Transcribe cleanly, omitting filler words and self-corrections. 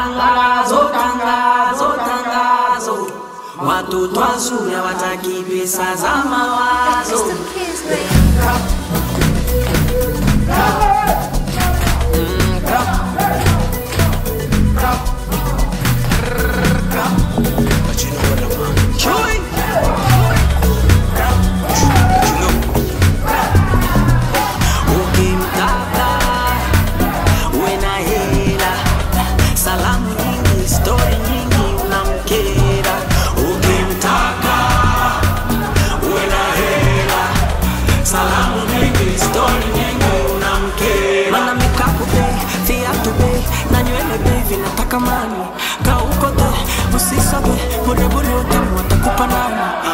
Tangazo, tangazo, tangazo. Watoto wazuri hawataki pesa za mawazo. Kamani, kaukote, usisabe, bure bure utamu watakupa nani.